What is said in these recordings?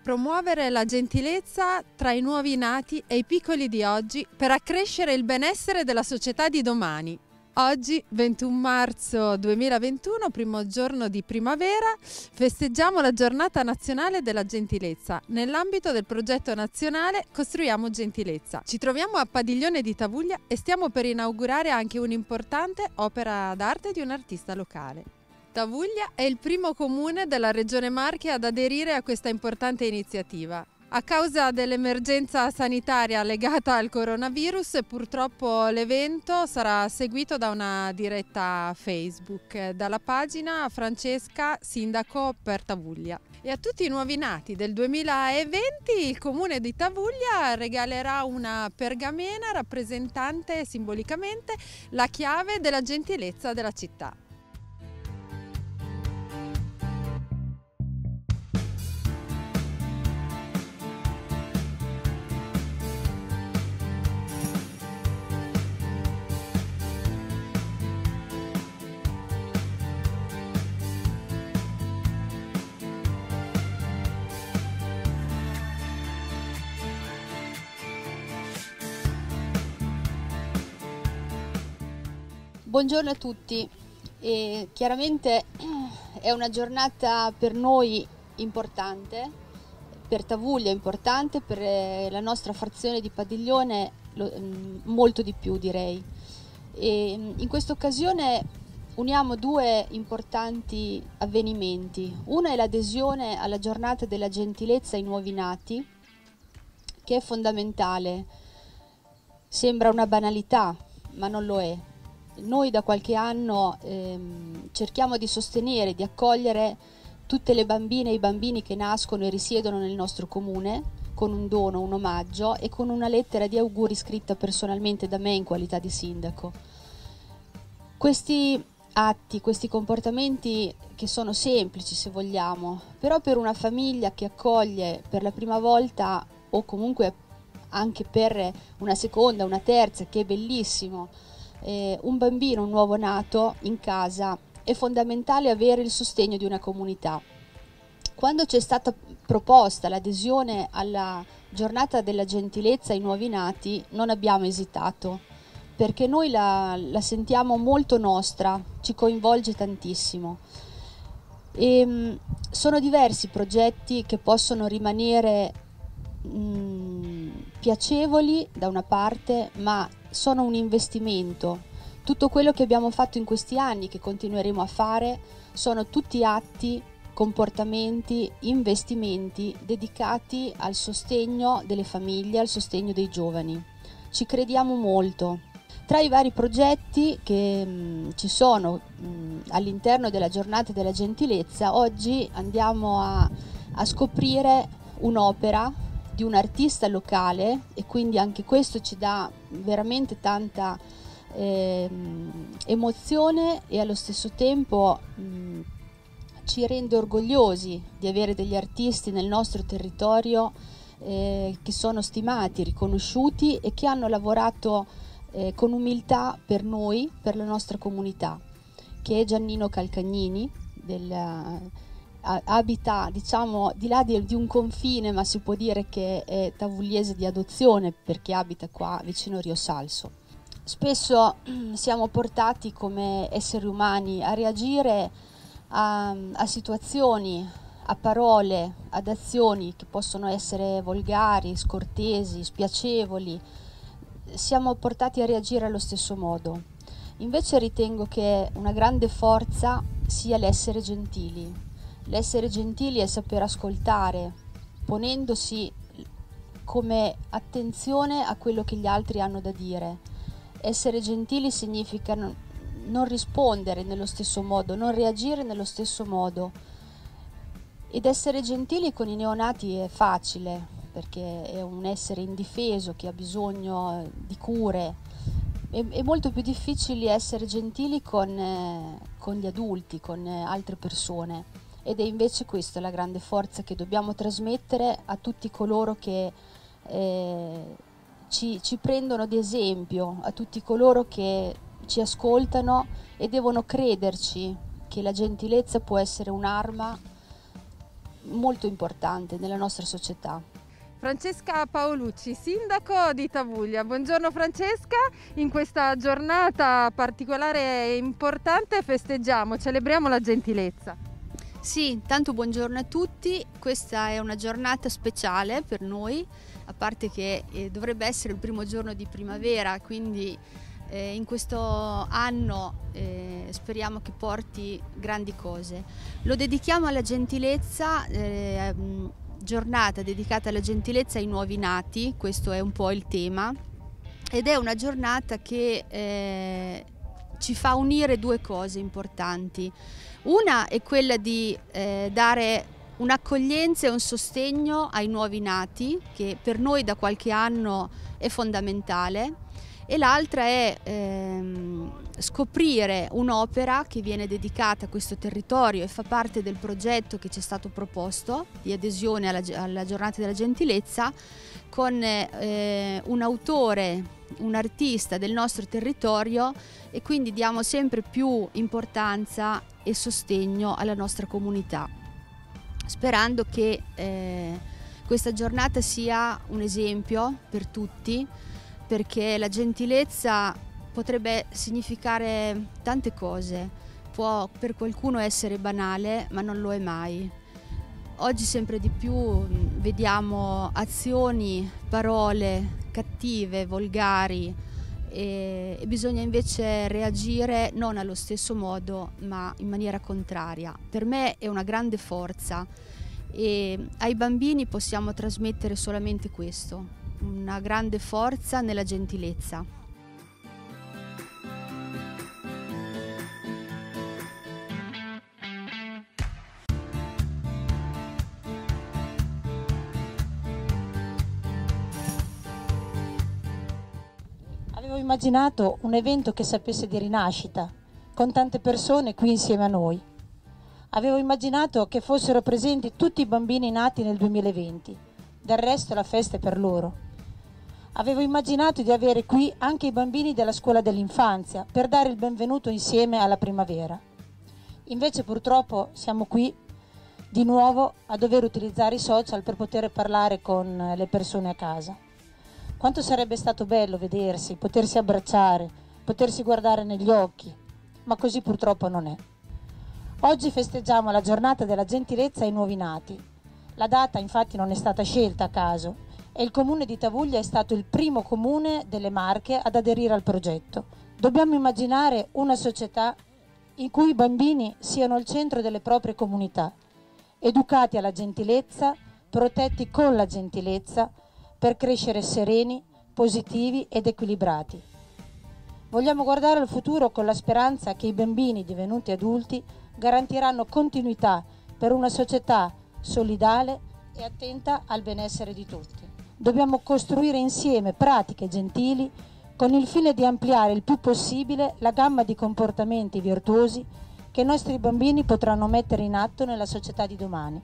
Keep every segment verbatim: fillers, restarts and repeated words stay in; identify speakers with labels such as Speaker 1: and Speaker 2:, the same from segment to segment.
Speaker 1: promuovere la gentilezza tra i nuovi nati e i piccoli di oggi per accrescere il benessere della società di domani. Oggi, ventuno marzo duemilaventuno, primo giorno di primavera, festeggiamo la giornata nazionale della gentilezza nell'ambito del progetto nazionale Costruiamo Gentilezza. Ci troviamo a Padiglione di Tavuglia e stiamo per inaugurare anche un'importante opera d'arte di un artista locale. Tavuglia è il primo comune della Regione Marche ad aderire a questa importante iniziativa. A causa dell'emergenza sanitaria legata al coronavirus, purtroppo l'evento sarà seguito da una diretta Facebook dalla pagina Francesca Sindaco per Tavuglia. E a tutti i nuovi nati del duemilaventi il Comune di Tavuglia regalerà una pergamena rappresentante simbolicamente la chiave della gentilezza della città.
Speaker 2: Buongiorno a tutti, e chiaramente è una giornata per noi importante, per Tavuglia importante, per la nostra frazione di Padiglione molto di più direi. E in questa occasione uniamo due importanti avvenimenti. Uno è l'adesione alla giornata della gentilezza ai nuovi nati, che è fondamentale. Sembra una banalità, ma non lo è. Noi da qualche anno ehm, cerchiamo di sostenere, di accogliere tutte le bambine e i bambini che nascono e risiedono nel nostro comune con un dono, un omaggio e con una lettera di auguri scritta personalmente da me in qualità di sindaco. Questi atti, questi comportamenti che sono semplici se vogliamo, però per una famiglia che accoglie per la prima volta o comunque anche per una seconda, una terza, che è bellissimo, Eh, un bambino, un nuovo nato in casa, è fondamentale avere il sostegno di una comunità. Quando c'è stata proposta l'adesione alla giornata della gentilezza ai nuovi nati non abbiamo esitato, perché noi la, la sentiamo molto nostra, ci coinvolge tantissimo. E, mh, sono diversi progetti che possono rimanere mh, piacevoli da una parte, ma sono un investimento. Tutto quello che abbiamo fatto in questi anni, che continueremo a fare, sono tutti atti, comportamenti, investimenti dedicati al sostegno delle famiglie, al sostegno dei giovani. Ci crediamo molto. Tra i vari progetti che mh, ci sono mh, all'interno della giornata della gentilezza, oggi andiamo a, a scoprire un'opera di un artista locale, e quindi anche questo ci dà veramente tanta eh, emozione e allo stesso tempo mh, ci rende orgogliosi di avere degli artisti nel nostro territorio eh, che sono stimati, riconosciuti e che hanno lavorato eh, con umiltà per noi, per la nostra comunità, che è Giannino Calcagnini, del abita diciamo di là di, di un confine, ma si può dire che è tavugliese di adozione perché abita qua vicino Rio Salso. Spesso siamo portati come esseri umani a reagire a, a situazioni, a parole, ad azioni che possono essere volgari, scortesi, spiacevoli. Siamo portati a reagire allo stesso modo. Invece ritengo che una grande forza sia l'essere gentili. L'essere gentili è saper ascoltare, ponendosi come attenzione a quello che gli altri hanno da dire. Essere gentili significa non, non rispondere nello stesso modo, non reagire nello stesso modo. Ed essere gentili con i neonati è facile, perché è un essere indifeso che ha bisogno di cure. È, è molto più difficile essere gentili con, eh, con gli adulti, con eh, altre persone. Ed è invece questa la grande forza che dobbiamo trasmettere a tutti coloro che eh, ci, ci prendono di esempio, a tutti coloro che ci ascoltano e devono crederci che la gentilezza può essere un'arma molto importante nella nostra società.
Speaker 1: Francesca Paolucci, sindaco di Tavuglia. Buongiorno Francesca, in questa giornata particolare e importante festeggiamo, celebriamo la gentilezza.
Speaker 2: Sì, tanto buongiorno a tutti, questa è una giornata speciale per noi, a parte che eh, dovrebbe essere il primo giorno di primavera, quindi eh, in questo anno eh, speriamo che porti grandi cose. Lo dedichiamo alla gentilezza, eh, giornata dedicata alla gentilezza ai nuovi nati, questo è un po' il tema, ed è una giornata che eh, ci fa unire due cose importanti. Una è quella di eh, dare un'accoglienza e un sostegno ai nuovi nati, che per noi da qualche anno è fondamentale, e l'altra è ehm, scoprire un'opera che viene dedicata a questo territorio e fa parte del progetto che ci è stato proposto di adesione alla, alla giornata della gentilezza, con eh, un autore, un artista del nostro territorio, e quindi diamo sempre più importanza e sostegno alla nostra comunità, sperando che eh, questa giornata sia un esempio per tutti, perché la gentilezza potrebbe significare tante cose, può per qualcuno essere banale, ma non lo è mai. Oggi sempre di più vediamo azioni, parole cattive, volgari, e, e bisogna invece reagire non allo stesso modo, ma in maniera contraria. Per me è una grande forza e ai bambini possiamo trasmettere solamente questo, una grande forza nella gentilezza.
Speaker 3: Avevo immaginato un evento che sapesse di rinascita, con tante persone qui insieme a noi. Avevo immaginato che fossero presenti tutti i bambini nati nel duemilaventi, del resto la festa è per loro. Avevo immaginato di avere qui anche i bambini della scuola dell'infanzia per dare il benvenuto insieme alla primavera. Invece purtroppo siamo qui di nuovo a dover utilizzare i social per poter parlare con le persone a casa. Quanto sarebbe stato bello vedersi, potersi abbracciare, potersi guardare negli occhi, ma così purtroppo non è. Oggi festeggiamo la giornata della gentilezza ai nuovi nati. La data infatti non è stata scelta a caso e il comune di Tavuglia è stato il primo comune delle Marche ad aderire al progetto. Dobbiamo immaginare una società in cui i bambini siano al centro delle proprie comunità, educati alla gentilezza, protetti con la gentilezza, per crescere sereni, positivi ed equilibrati. Vogliamo guardare al futuro con la speranza che i bambini divenuti adulti garantiranno continuità per una società solidale e attenta al benessere di tutti. Dobbiamo costruire insieme pratiche gentili con il fine di ampliare il più possibile la gamma di comportamenti virtuosi che i nostri bambini potranno mettere in atto nella società di domani.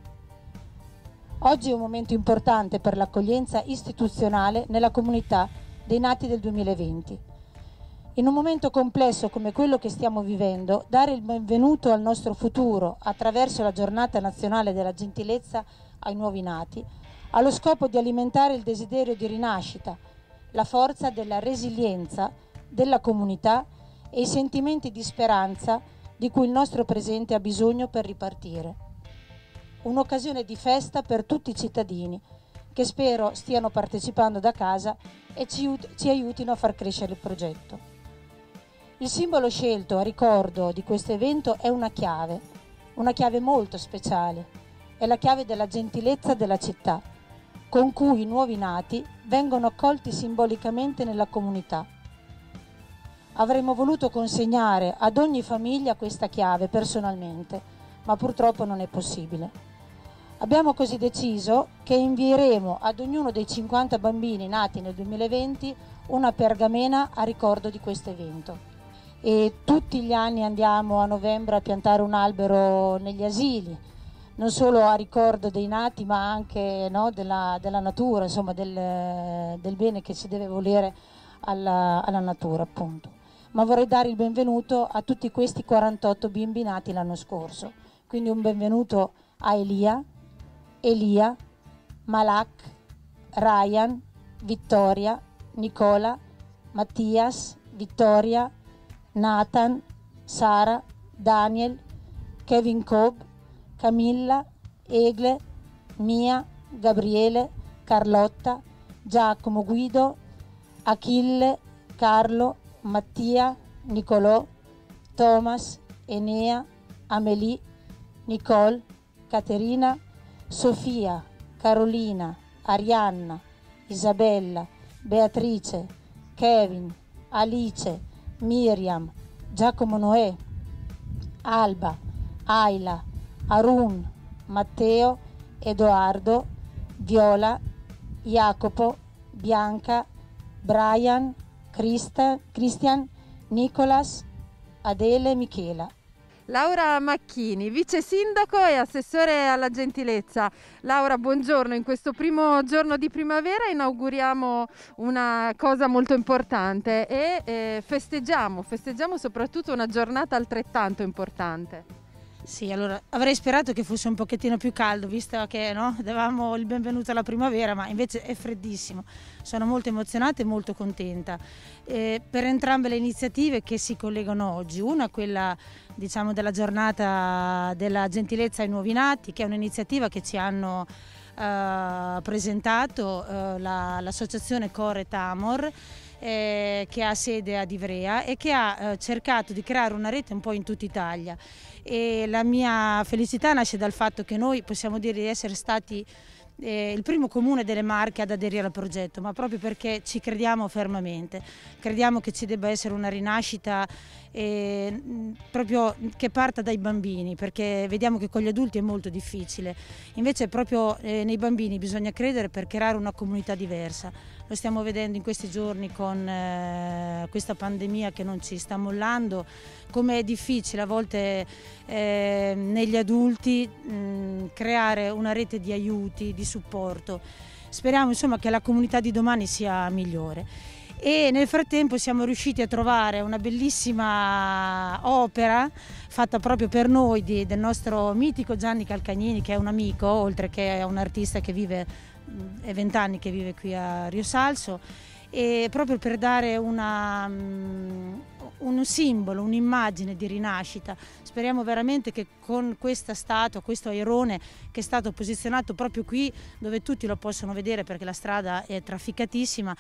Speaker 3: Oggi è un momento importante per l'accoglienza istituzionale nella comunità dei nati del duemilaventi. In un momento complesso come quello che stiamo vivendo, dare il benvenuto al nostro futuro attraverso la Giornata Nazionale della Gentilezza ai nuovi nati ha lo scopo di alimentare il desiderio di rinascita, la forza della resilienza della comunità e i sentimenti di speranza di cui il nostro presente ha bisogno per ripartire. Un'occasione di festa per tutti i cittadini che spero stiano partecipando da casa e ci, ci aiutino a far crescere il progetto. Il simbolo scelto a ricordo di questo evento è una chiave, una chiave molto speciale, è la chiave della gentilezza della città, con cui i nuovi nati vengono accolti simbolicamente nella comunità. Avremmo voluto consegnare ad ogni famiglia questa chiave personalmente, ma purtroppo non è possibile. Abbiamo così deciso che invieremo ad ognuno dei cinquanta bambini nati nel duemilaventi una pergamena a ricordo di questo evento. E tutti gli anni andiamo a novembre a piantare un albero negli asili, non solo a ricordo dei nati ma anche, no, della, della natura, insomma del, del bene che si deve volere alla, alla natura appunto. Ma vorrei dare il benvenuto a tutti questi quarantotto bimbi nati l'anno scorso, quindi un benvenuto a Elia, Elia, Malak, Ryan, Vittoria, Nicola, Mattias, Vittoria, Nathan, Sara, Daniel, Kevin Cobb, Camilla, Egle, Mia, Gabriele, Carlotta, Giacomo, Guido, Achille, Carlo, Mattia, Nicolò, Thomas, Enea, Amelie, Nicole, Caterina, Sofia, Carolina, Arianna, Isabella, Beatrice, Kevin, Alice, Miriam, Giacomo Noè, Alba, Ayla, Arun, Matteo, Edoardo, Viola, Jacopo, Bianca, Brian, Christa, Christian, Nicolas, Adele, Michela.
Speaker 1: Laura Macchini, vice sindaco e assessore alla gentilezza. Laura, buongiorno. In questo primo giorno di primavera inauguriamo una cosa molto importante e eh, festeggiamo, festeggiamo soprattutto una giornata altrettanto importante.
Speaker 3: Sì, allora avrei sperato che fosse un pochettino più caldo, visto che no, davamo il benvenuto alla primavera, ma invece è freddissimo. Sono molto emozionata e molto contenta eh, per entrambe le iniziative che si collegano oggi. Una, quella diciamo della giornata della gentilezza ai nuovi nati, che è un'iniziativa che ci hanno eh, presentato eh, la, l'associazione Core Tamor, eh, che ha sede ad Ivrea e che ha eh, cercato di creare una rete un po' in tutta Italia. E la mia felicità nasce dal fatto che noi possiamo dire di essere stati eh, il primo comune delle Marche ad aderire al progetto, ma proprio perché ci crediamo fermamente, crediamo che ci debba essere una rinascita eh, proprio che parta dai bambini, perché vediamo che con gli adulti è molto difficile, invece proprio eh, nei bambini bisogna credere per creare una comunità diversa. Lo stiamo vedendo in questi giorni con eh, questa pandemia che non ci sta mollando, come è difficile a volte eh, negli adulti mh, creare una rete di aiuti, di supporto. Speriamo insomma che la comunità di domani sia migliore. E nel frattempo siamo riusciti a trovare una bellissima opera fatta proprio per noi di, del nostro mitico Gianni Calcagnini, che è un amico, oltre che un artista che vive è vent'anni che vive qui a Rio Salso, e proprio per dare una, um, un simbolo, un'immagine di rinascita. Speriamo veramente che con questa statua, questo airone che è stato posizionato proprio qui dove tutti lo possono vedere perché la strada è trafficatissima,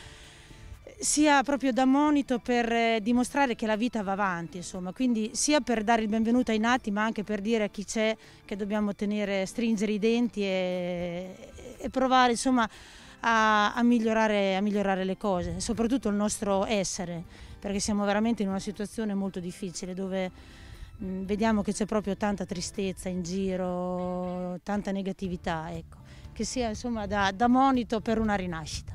Speaker 3: sia proprio da monito per eh, dimostrare che la vita va avanti, insomma, quindi sia per dare il benvenuto ai nati, ma anche per dire a chi c'è che dobbiamo tenere, stringere i denti e, e provare insomma a, a, migliorare, a migliorare le cose, soprattutto il nostro essere, perché siamo veramente in una situazione molto difficile dove mh, vediamo che c'è proprio tanta tristezza in giro, tanta negatività, ecco, che sia insomma da, da monito per una rinascita.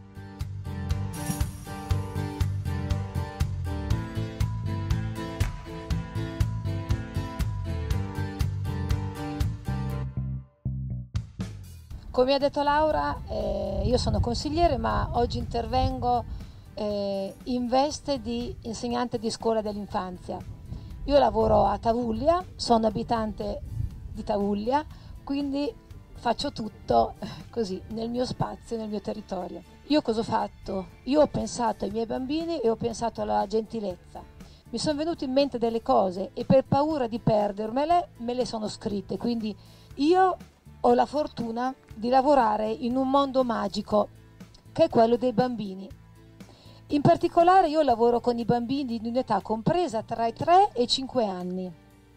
Speaker 4: Come ha detto Laura, eh, io sono consigliere, ma oggi intervengo eh, in veste di insegnante di scuola dell'infanzia. Io lavoro a Tavullia, sono abitante di Tavullia, quindi faccio tutto così, nel mio spazio, nel mio territorio. Io cosa ho fatto? Io ho pensato ai miei bambini e ho pensato alla gentilezza. Mi sono venute in mente delle cose e per paura di perdermele me le sono scritte, quindi io ho la fortuna di lavorare in un mondo magico che è quello dei bambini. In particolare io lavoro con i bambini di un'età compresa tra i tre e i cinque anni.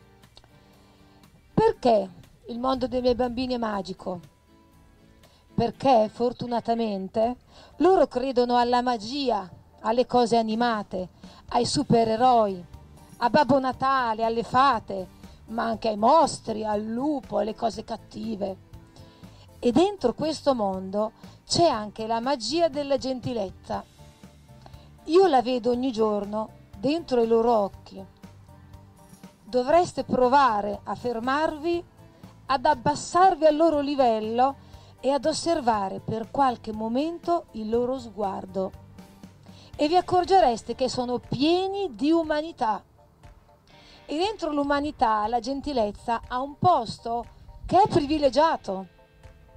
Speaker 4: Perché il mondo dei miei bambini è magico? Perché fortunatamente loro credono alla magia, alle cose animate, ai supereroi, a Babbo Natale, alle fate, ma anche ai mostri, al lupo, alle cose cattive. E dentro questo mondo c'è anche la magia della gentilezza. Io la vedo ogni giorno dentro i loro occhi. Dovreste provare a fermarvi, ad abbassarvi al loro livello e ad osservare per qualche momento il loro sguardo. E vi accorgereste che sono pieni di umanità. E dentro l'umanità la gentilezza ha un posto che è privilegiato.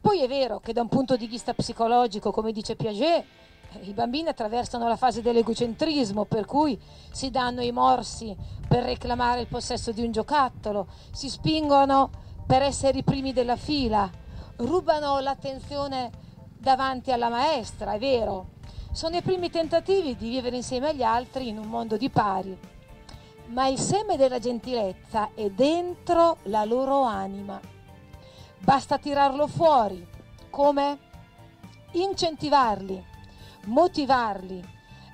Speaker 4: Poi è vero che da un punto di vista psicologico, come dice Piaget, i bambini attraversano la fase dell'egocentrismo, per cui si danno i morsi per reclamare il possesso di un giocattolo, si spingono per essere i primi della fila, rubano l'attenzione davanti alla maestra, è vero. Sono i primi tentativi di vivere insieme agli altri in un mondo di pari. Ma il seme della gentilezza è dentro la loro anima. Basta tirarlo fuori. Come? Incentivarli, motivarli,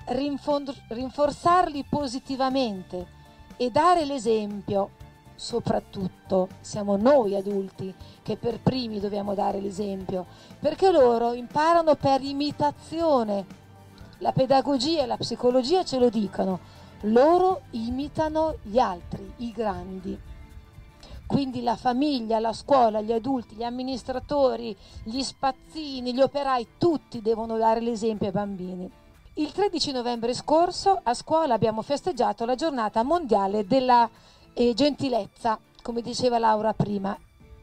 Speaker 4: rinforzarli positivamente e dare l'esempio. Soprattutto siamo noi adulti che per primi dobbiamo dare l'esempio, perché loro imparano per imitazione. La pedagogia e la psicologia ce lo dicono, loro imitano gli altri, i grandi. Quindi la famiglia, la scuola, gli adulti, gli amministratori, gli spazzini, gli operai, tutti devono dare l'esempio ai bambini. Il tredici novembre scorso a scuola abbiamo festeggiato la giornata mondiale della eh, gentilezza, come diceva Laura prima.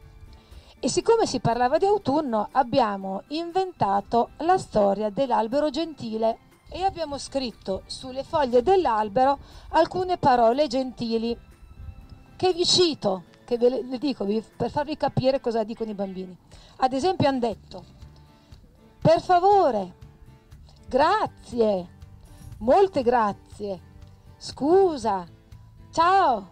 Speaker 4: E siccome si parlava di autunno, abbiamo inventato la storia dell'albero gentile e abbiamo scritto sulle foglie dell'albero alcune parole gentili che vi cito, che ve le dico per farvi capire cosa dicono i bambini. Ad esempio hanno detto: per favore, grazie, molte grazie, scusa, ciao,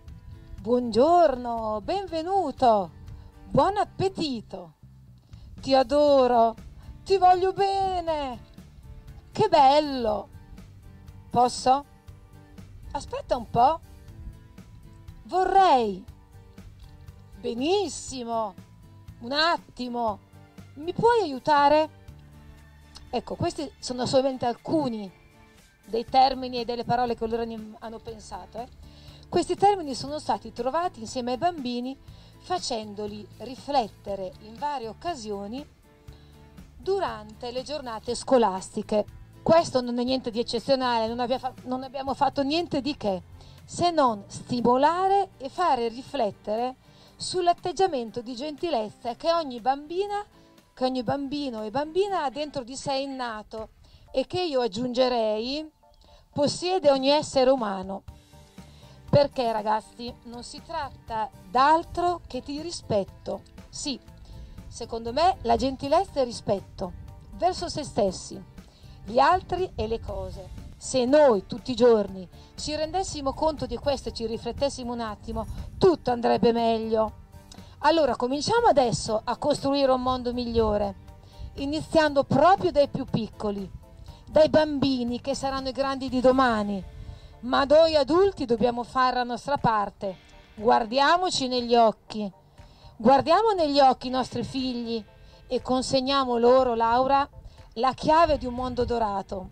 Speaker 4: buongiorno, benvenuto, buon appetito, ti adoro, ti voglio bene, che bello. Posso? Aspetta un po'. Vorrei. Benissimo. Un attimo. Mi puoi aiutare? Ecco, questi sono solamente alcuni dei termini e delle parole che loro hanno pensato. Eh? Questi termini sono stati trovati insieme ai bambini, facendoli riflettere in varie occasioni durante le giornate scolastiche. Questo non è niente di eccezionale, non, abbia fa- non abbiamo fatto niente di che, se non stimolare e fare riflettere sull'atteggiamento di gentilezza che ogni bambina, che ogni bambino e bambina ha dentro di sé innato e che io aggiungerei possiede ogni essere umano. Perché, ragazzi, non si tratta d'altro che di rispetto. Sì, secondo me la gentilezza è rispetto verso se stessi, gli altri e le cose. Se noi tutti i giorni ci rendessimo conto di questo e ci riflettessimo un attimo, tutto andrebbe meglio. Allora cominciamo adesso a costruire un mondo migliore, iniziando proprio dai più piccoli, dai bambini che saranno i grandi di domani. Ma noi adulti dobbiamo fare la nostra parte. Guardiamoci negli occhi, guardiamo negli occhi i nostri figli e consegniamo loro, Laura, la chiave di un mondo dorato,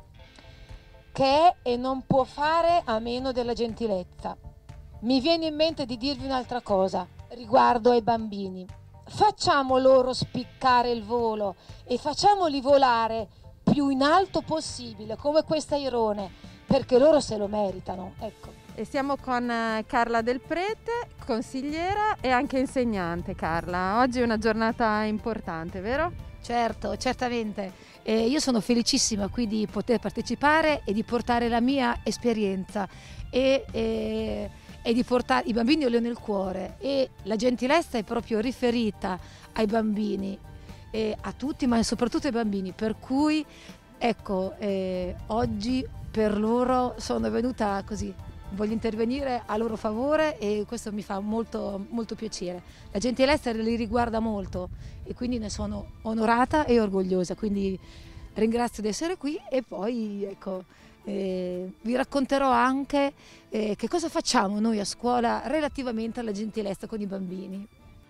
Speaker 4: che è e non può fare a meno della gentilezza. Mi viene in mente di dirvi un'altra cosa riguardo ai bambini. Facciamo loro spiccare il volo e facciamoli volare più in alto possibile, come quest'airone, perché loro se lo meritano, ecco.
Speaker 1: E siamo con Carla Del Prete, consigliera e anche insegnante. Carla, oggi è una giornata importante, vero?
Speaker 5: Certo, certamente. Eh, io sono felicissima qui di poter partecipare e di portare la mia esperienza e, e, e di portare i bambini, io li ho nel cuore, e la gentilezza è proprio riferita ai bambini, e a tutti, ma soprattutto ai bambini, per cui ecco, eh, oggi per loro sono venuta così, voglio intervenire a loro favore e questo mi fa molto, molto piacere. La gentilezza li riguarda molto e quindi ne sono onorata e orgogliosa, quindi ringrazio di essere qui e poi ecco, eh, vi racconterò anche eh, che cosa facciamo noi a scuola relativamente alla gentilezza con i bambini.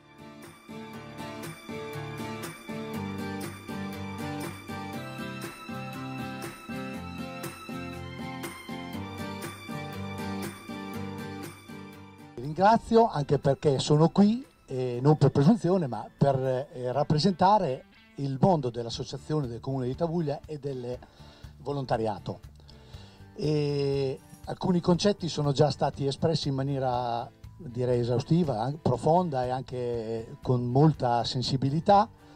Speaker 6: Ringrazio anche perché sono qui, eh, non per presunzione, ma per eh, rappresentare il mondo dell'associazione del Comune di Tavuglia e del volontariato. E alcuni concetti sono già stati espressi in maniera, direi, esaustiva, profonda e anche con molta sensibilità.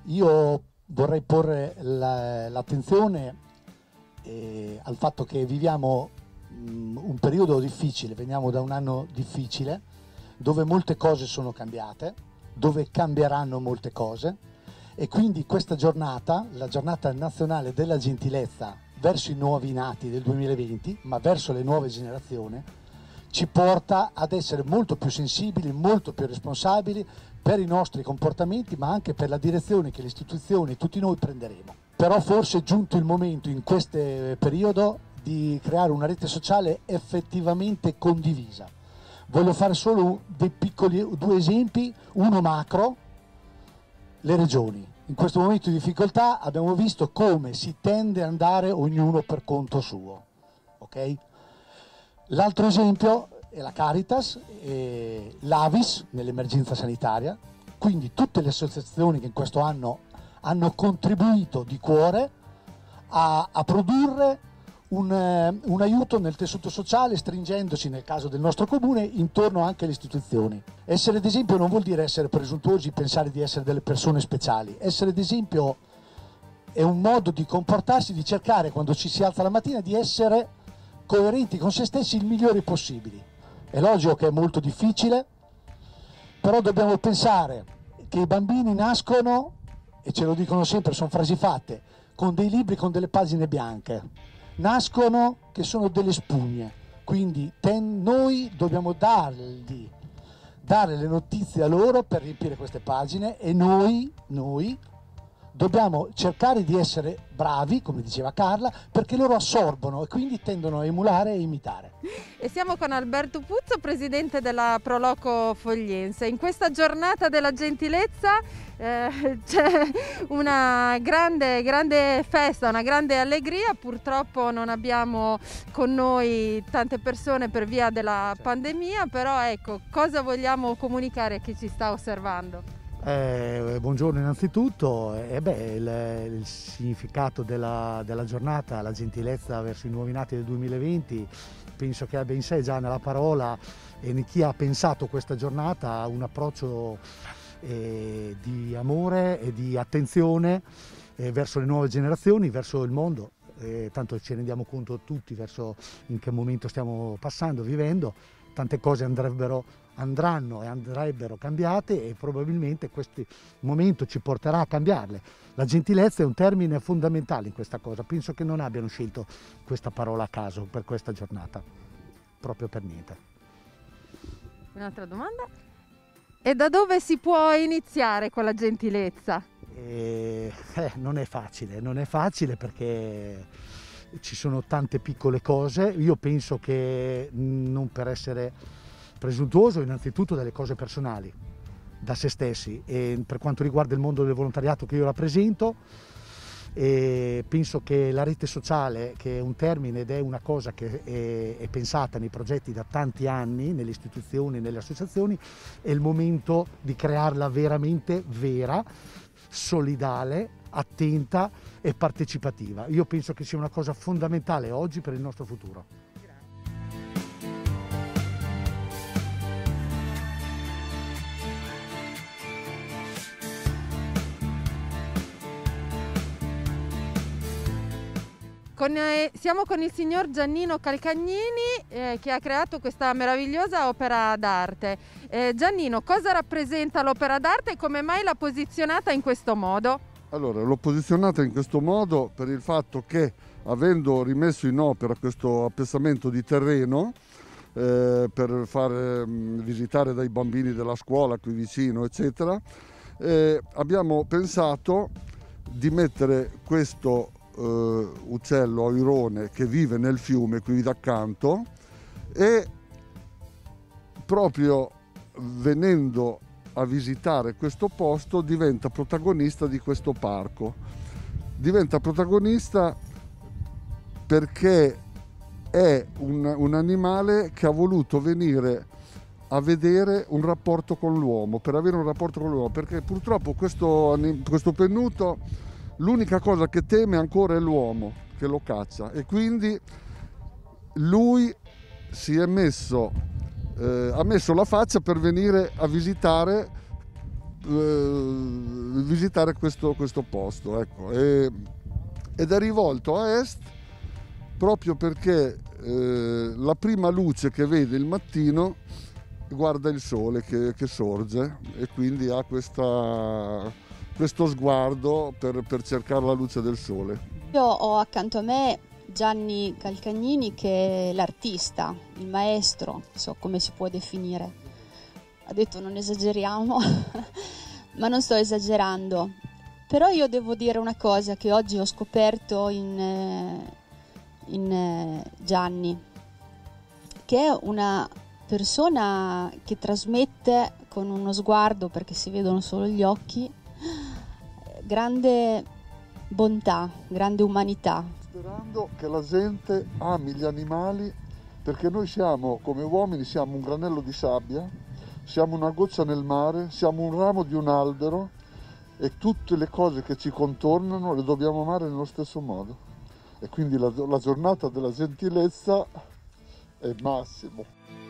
Speaker 6: Io vorrei porre la, l'attenzione eh, al fatto che viviamo mh, un periodo difficile, veniamo da un anno difficile, dove molte cose sono cambiate, dove cambieranno molte cose, e quindi questa giornata, la giornata nazionale della gentilezza verso i nuovi nati del duemilaventi, ma verso le nuove generazioni, ci porta ad essere molto più sensibili, molto più responsabili per i nostri comportamenti, ma anche per la direzione che le istituzioni e tutti noi prenderemo. Però forse è giunto il momento in questo periodo di creare una rete sociale effettivamente condivisa. Voglio fare solo dei piccoli due esempi, uno macro, le regioni. In questo momento di difficoltà abbiamo visto come si tende ad andare ognuno per conto suo. Okay? L'altro esempio è la Caritas, e l'Avis nell'emergenza sanitaria, quindi tutte le associazioni che in questo anno hanno contribuito di cuore a, a produrre un, un aiuto nel tessuto sociale, stringendosi nel caso del nostro comune intorno anche alle istituzioni. Essere d'esempio non vuol dire essere presuntuosi, pensare di essere delle persone speciali. Essere d'esempio è un modo di comportarsi, di cercare quando ci si alza la mattina di essere coerenti con se stessi il migliore possibili. È logico che è molto difficile, però dobbiamo pensare che i bambini nascono, e ce lo dicono sempre, sono frasi fatte, con dei libri con delle pagine bianche. Nascono che sono delle spugne, quindi ten, noi dobbiamo dargli, dare le notizie a loro per riempire queste pagine, e noi, noi dobbiamo cercare di essere bravi, come diceva Carla, perché loro assorbono e quindi tendono a emulare e imitare.
Speaker 1: E siamo con Alberto Puzzo, presidente della Proloco Fogliense. In questa giornata della gentilezza eh, c'è una grande, grande festa, una grande allegria. Purtroppo non abbiamo con noi tante persone per via della pandemia, però ecco, cosa vogliamo comunicare a chi ci sta osservando?
Speaker 7: Eh, buongiorno innanzitutto, eh, beh, il, il significato della, della giornata, la gentilezza verso i nuovi nati del duemilaventi, penso che abbia in sé già nella parola e in chi ha pensato questa giornata un approccio eh, di amore e di attenzione eh, verso le nuove generazioni, verso il mondo. Eh, tanto ci rendiamo conto tutti verso in che momento stiamo passando, vivendo. Tante cose andrebbero, andranno e andrebbero cambiate, e probabilmente questo momento ci porterà a cambiarle. La gentilezza è un termine fondamentale in questa cosa, penso che non abbiano scelto questa parola a caso per questa giornata, proprio per niente.
Speaker 1: Un'altra domanda? E da dove si può iniziare con la gentilezza?
Speaker 7: Eh, eh, non è facile, non è facile perché ci sono tante piccole cose. Io penso che, non per essere presuntuoso, innanzitutto delle cose personali, da se stessi, e per quanto riguarda il mondo del volontariato che io rappresento, e penso che la rete sociale, che è un termine ed è una cosa che è, è pensata nei progetti da tanti anni, nelle istituzioni, nelle associazioni, è il momento di crearla veramente vera, solidale, attenta e partecipativa. Io penso che sia una cosa fondamentale oggi per il nostro futuro.
Speaker 1: Con, eh, siamo con il signor Giannino Calcagnini eh, che ha creato questa meravigliosa opera d'arte. Eh, Giannino, cosa rappresenta l'opera d'arte e come mai l'ha posizionata in questo modo?
Speaker 8: Allora, l'ho posizionata in questo modo per il fatto che, avendo rimesso in opera questo appezzamento di terreno eh, per far eh, visitare dai bambini della scuola qui vicino, eccetera, eh, abbiamo pensato di mettere questo Uh, uccello airone che vive nel fiume qui d'accanto, e proprio venendo a visitare questo posto diventa protagonista di questo parco. Diventa protagonista perché è un, un animale che ha voluto venire a vedere un rapporto con l'uomo, per avere un rapporto con l'uomo, perché purtroppo questo, questo pennuto l'unica cosa che teme ancora è l'uomo che lo caccia, e quindi lui si è messo, eh, ha messo la faccia per venire a visitare eh, visitare questo, questo posto, ecco. E, ed è rivolto a est proprio perché eh, la prima luce che vede il mattino guarda il sole che, che sorge e quindi ha questa, questo sguardo per, per cercare la luce del sole.
Speaker 2: Io ho accanto a me Gianni Calcagnini, che è l'artista, il maestro, non so come si può definire. Ha detto non esageriamo, ma non sto esagerando. Però io devo dire una cosa che oggi ho scoperto in, in Gianni, che è una persona che trasmette con uno sguardo, perché si vedono solo gli occhi, grande bontà, grande umanità.
Speaker 8: Sperando che la gente ami gli animali, perché noi siamo, come uomini, siamo un granello di sabbia, siamo una goccia nel mare, siamo un ramo di un albero e tutte le cose che ci contornano le dobbiamo amare nello stesso modo. E quindi la, la giornata della gentilezza è il massimo.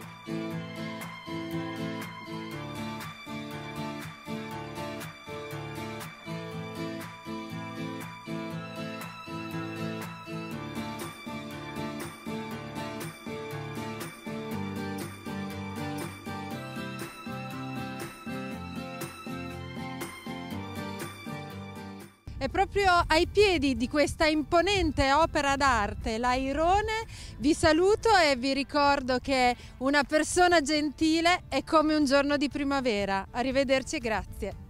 Speaker 1: E proprio ai piedi di questa imponente opera d'arte, l'Airone, vi saluto e vi ricordo che una persona gentile è come un giorno di primavera. Arrivederci e grazie.